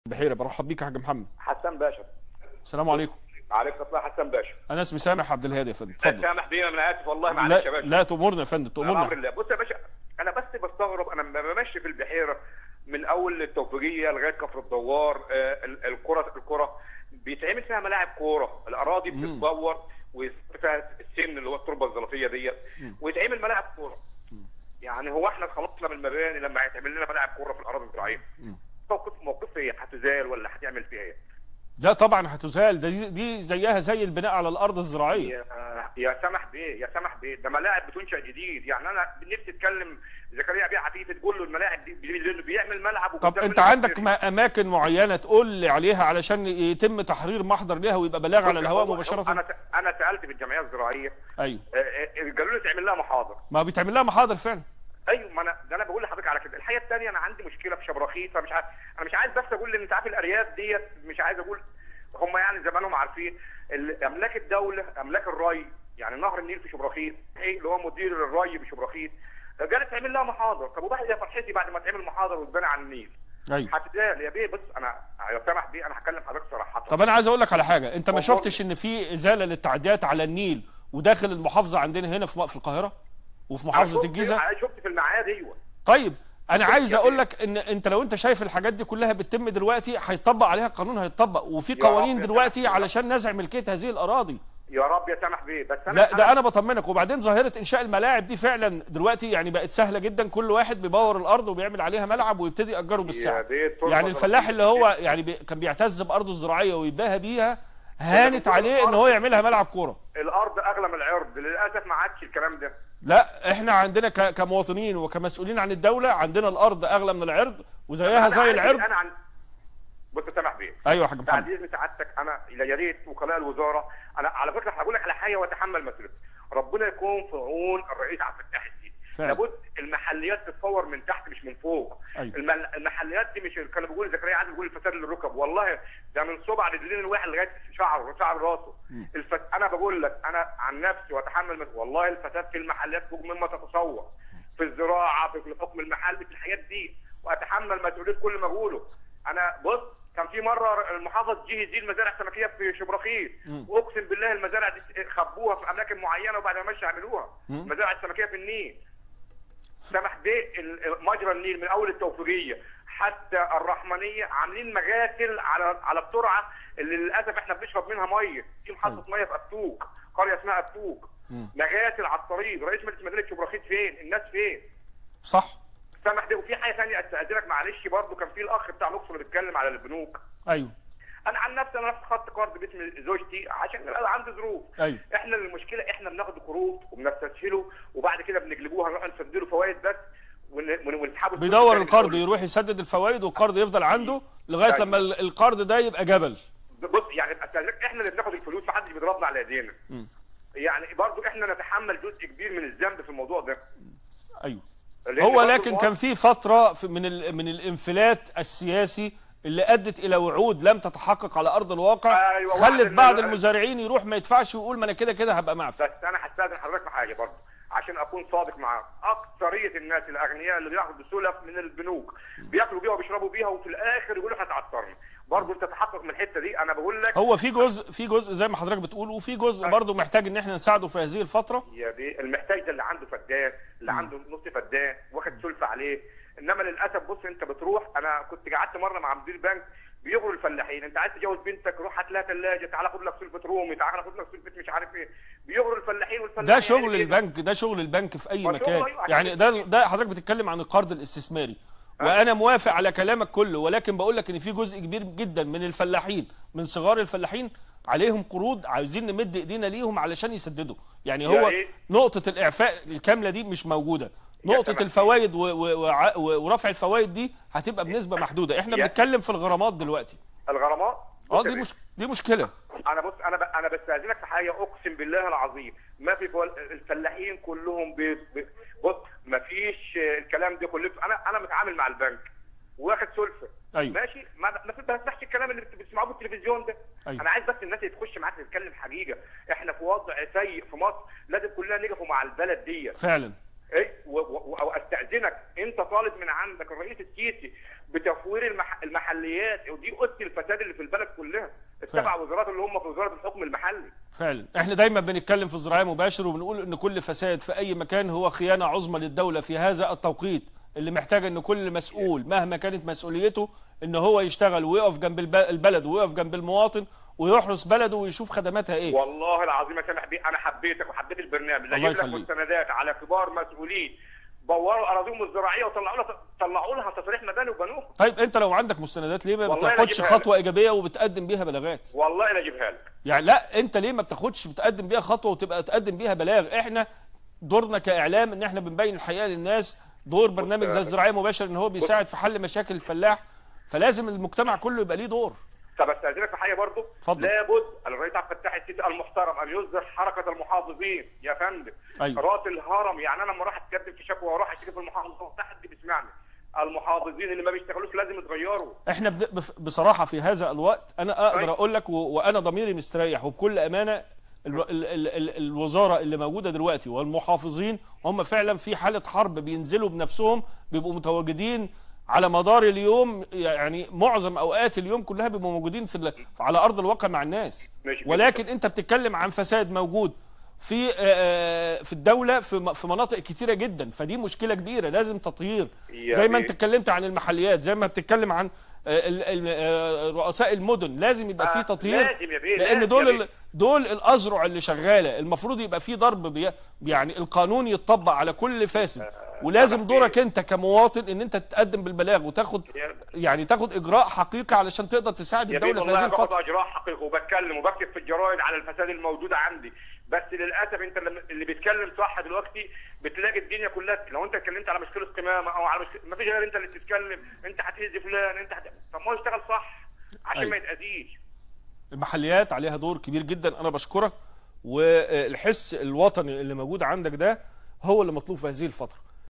بحيرة. برحب بيك يا حاج محمد. حسن باشا. السلام عليكم. عليكم السلام حسن باشا. انا اسمي سامح عبد الهادي يا فندم، اتفضل. سامح بيه، انا اسف والله، معلش يا باشا. لا تأمرنا يا فندم، تأمرنا. امر الله. بص يا باشا، انا بس بستغرب، انا بمشي في البحيره من اول التوفيقيه لغايه كفر الدوار، القرى بيتعمل فيها ملاعب كوره، الاراضي بتتدور وفيها السن اللي هو التربه الزلطيه ديت، ويتعمل ملاعب كوره. يعني هو احنا خلصنا من المباني لما هيتعمل لنا ملاعب كوره في الاراضي الزراعيه؟ موقف ايه؟ هتزال ولا هتعمل فيها ايه؟ لا طبعا هتزال، دي زيها زي البناء على الارض الزراعيه. يا سمح بيه ده ملاعب بتنشأ جديد. يعني انا نفسي اتكلم زكريا بيه عفيفي، تقول له الملاعب دي بيعمل ملعب. طب انت عندك اماكن معينه تقول لي عليها علشان يتم تحرير محضر ليها ويبقى بلاغ على الهواء مباشره؟ انا سالت في الجمعيه الزراعيه. ايوه. قالوا لي تعمل لها محاضر. ما بيتعمل لها محاضر فعلا. ايوه، ما انا بقول لحضرتك على كده. الحقيقه الثانيه، انا عندي مشكله في شبرخيط، فمش عارف، انا مش عايز بس اقول ان انت عارف الارياف ديت، مش عايز اقول هم يعني زمانهم عارفين املاك الدوله، املاك الري، يعني نهر النيل في شبرخيط، ايه اللي هو مدير الري بشبرخيط، قالت تعمل لها محاضر. طب وبعد يا فرحتي بعد ما تعمل محاضر وتبني على النيل؟ ايوه. هتتقال يا بيه. بص انا يا سامح بيه، انا هكلم حضرتك صراحه. طب انا عايز اقول لك على حاجه، انت ما شفتش ان في ازاله للتعديات على النيل وداخل المحافظه عندنا هنا في القاهره وفي محافظه الجيزه؟ انا شفت في المعاد. ايوه. طيب انا عايز اقول لك ان انت لو انت شايف الحاجات دي كلها بتتم دلوقتي، هيطبق عليها القانون، هيطبق، وفي قوانين دلوقتي علشان نزع ملكيه هذه الاراضي. يا رب يا سامح بيه. بس لا ده انا بطمنك. وبعدين ظاهره انشاء الملاعب دي فعلا دلوقتي يعني بقت سهله جدا، كل واحد بيبور الارض وبيعمل عليها ملعب ويبتدي ياجره بالساعه. يعني الفلاح اللي هو يعني كان بيعتز بارضه الزراعيه ويباهى بيها، هانت عليه ان هو يعملها ملعب كوره. الارض اغلى من العرض، للاسف ما عادش الكلام ده. لا احنا عندنا كمواطنين وكمسؤولين عن الدوله، عندنا الارض اغلى من العرض وزيها زي العرض. بص يا سامح بيه. ايوه يا حاج محمد. بعد اذن سعادتك، انا يا ريت وكلاء الوزاره، انا على فكره هقول لك على حاجه واتحمل مسؤوليتها. ربنا يكون في عون الرئيس عبد الفتاح السيسي. لابد المحليات تتطور من تحت مش من فوق. أيوة. المحليات دي مش كانوا بيقولوا زكريا عادل بيقول الفساد للركب، والله ده من صبع رجلين الواحد لغايه شعر راسه. انا بقول لك، انا عن نفسي واتحمل والله الفساد في المحليات فوق مما تتصور، في الزراعه، في الحكم المحلي، في الحاجات دي، واتحمل مسؤوليه كل ما اقوله. انا بص، كان في مره المحافظ جه يزيل مزارع سمكيه في شبرخيط، واقسم بالله المزارع دي خبوها في اماكن معينه وبعد ما مشى عملوها مزارع السمكيه في النيل. سمح بيه مجرى النيل من اول التوفيقيه حتى الرحمنيه عاملين مغاسل على الترعه اللي للاسف احنا بنشرب منها ميه، في محطه ميه في اتوك، قريه اسمها اتوك، مغاسل على الطريق. رئيس مجلس مدينه شبرخيط فين؟ الناس فين؟ صح. سامح ده. وفي حاجه ثانيه استاذنك معلش برضه، كان في الاخ بتاع الاقصر اللي بيتكلم على البنوك. ايوه. انا عن نفسي انا رحت خدت قرض باسم زوجتي عشان عندي ظروف. ايوه. احنا المشكله احنا بناخد قروض وبنستسهله وبعد كده بنقلبوها نروح نسدله فوائد بس ونسحبه. بيدور القرض يروح يسدد الفوائد والقرض يفضل عنده لغايه لما القرض ده يبقى جبل. بص يعني احنا اللي بناخد الفلوس، ما حدش بيضربنا على ايدينا. يعني برضه احنا نتحمل جزء كبير من الذنب في الموضوع ده. ايوه. هو لكن كان في فتره من الانفلات السياسي اللي ادت الى وعود لم تتحقق على ارض الواقع. أيوة. خلت بعض المزارعين يروح ما يدفعش ويقول ما انا كده كده هبقى معفي. بس انا هستاذن حضرتك في حاجه برضه عشان اكون صادق معاك. اكثريه الناس الاغنياء اللي بياخدوا سلف من البنوك بياكلوا بيها وبيشربوا بيها وفي الاخر يقولوا احنا اتعثرنا. برضه انت تتحقق من الحته دي. انا بقول لك هو في جزء زي ما حضرتك بتقول، وفي جزء برضه محتاج ان احنا نساعده في هذه الفتره. يا بيه المحتاج ده اللي عنده فدان، اللي عنده نص فدان واخد سلفه عليه. انما للاسف بص، انت بتروح، انا كنت قعدت مره مع مدير بنك بيغروا الفلاحين، انت عايز تجوز بنتك روح هات لها ثلاجه، تعالى خد لك سلفه رومي، تعالى خد لك سلفه مش عارف ايه. بيغروا الفلاحين والفلاحين. ده شغل البنك، ده شغل البنك في اي مكان. يعني ده حضرتك بتتكلم عن القرض الاستثماري، وانا موافق على كلامك كله، ولكن بقول لك ان في جزء كبير جدا من الفلاحين، من صغار الفلاحين عليهم قروض عايزين نمد ايدينا ليهم علشان يسددوا. يعني هو نقطه الاعفاء الكامله دي مش موجوده، نقطة الفوائد ورفع الفوائد دي هتبقى بنسبة محدودة. احنا بنتكلم في الغرامات دلوقتي. الغرامات؟ دي مشكلة. انا بص، انا بستأذنك في حاجة، اقسم بالله العظيم ما في الفلاحين كلهم بص، ما فيش الكلام ده كله. انا متعامل مع البنك واخد سلفة. أيوة. ماشي، ما بسمعش الكلام اللي بتسمعوه في التلفزيون ده. أيوة. انا عايز بس الناس اللي تخش معاك تتكلم حقيقة. احنا في وضع سيء في مصر، لازم كلنا نقفوا مع البلد دي فعلا. ايه. او استاذنك، انت طالب من عندك الرئيس السيسي بتفوير المحليات، ودي قصه الفساد اللي في البلد كلها، السبع وزارات اللي هم في وزاره الحكم المحلي. فعلا احنا دايما بنتكلم في الزراعه مباشر وبنقول ان كل فساد في اي مكان هو خيانه عظمى للدوله في هذا التوقيت اللي محتاج ان كل مسؤول مهما كانت مسؤوليته ان هو يشتغل ويقف جنب البلد ويقف جنب المواطن ويحرس بلده ويشوف خدماتها ايه. والله العظيم يا سامح بيه انا حبيتك وحبيت البرنامج، اجيب لك مستندات على كبار مسؤولين بوروا اراضيهم الزراعيه وطلعوا لها تصريح مدني وبنوها. طيب انت لو عندك مستندات ليه ما بتاخدش خطوه ايجابيه وبتقدم بيها بلاغات؟ والله لا اجيبها لك. يعني لا انت ليه ما بتاخدش بتقدم بيها خطوه وتبقى تقدم بيها بلاغ؟ احنا دورنا كاعلام ان احنا بنبين الحقيقه للناس، دور برنامج زي الزراعيه مباشر ان هو بيساعد في حل مشاكل الفلاح، فلازم المجتمع كله يبقى ليه دور. طب استاذنك في حاجه برضه، لابد الرئيس عبد الفتاح السيسي المحترم ان يصدر حركه المحافظين يا فندم. أيوة. راس الهرم، يعني انا لما راح اتكلم في شكوى واروح اشتكي في المحافظه حد بيسمعني، المحافظين اللي ما بيشتغلوش لازم يتغيروا. احنا بصراحه في هذا الوقت انا اقدر اقول لك وانا ضميري مستريح وبكل امانه الوزاره اللي موجوده دلوقتي والمحافظين هم فعلا في حاله حرب، بينزلوا بنفسهم، بيبقوا متواجدين على مدار اليوم، يعني معظم اوقات اليوم كلها بيبقوا موجودين على ارض الواقع مع الناس. ولكن انت بتتكلم عن فساد موجود في الدوله في مناطق كتيره جدا، فدي مشكله كبيره لازم تطهير. زي ما انت اتكلمت عن المحليات، زي ما بتتكلم عن رؤساء المدن، لازم يبقى في تطهير، لان دول الاذرع اللي شغاله، المفروض يبقى في ضرب، يعني القانون يتطبق على كل فاسد، ولازم دورك انت كمواطن ان انت تقدم بالبلاغ وتاخد تاخد اجراء حقيقي علشان تقدر تساعد الدوله في هذه الفتره. باخد اجراء حقيقي وبتكلم وبكتب في الجرايد على الفساد الموجود عندي، بس للاسف انت اللي بيتكلم صح دلوقتي بتلاقي الدنيا كلها، لو انت اتكلمت على مشكله قمامه او على ما فيش غير انت اللي بتتكلم، انت هتهز فلان، طب ما هو اشتغل صح عشان ما يتاذيش. المحليات عليها دور كبير جدا، انا بشكرك، والحس الوطني اللي موجود عندك ده هو اللي مطلوب في هذه الفتره.